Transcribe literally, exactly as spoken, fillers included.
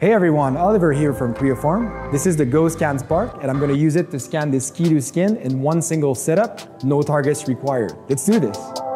Hey everyone, Oliver here from Creaform. This is the Go Scan Spark, and I'm going to use it to scan this ski to skin in one single setup, no targets required. Let's do this.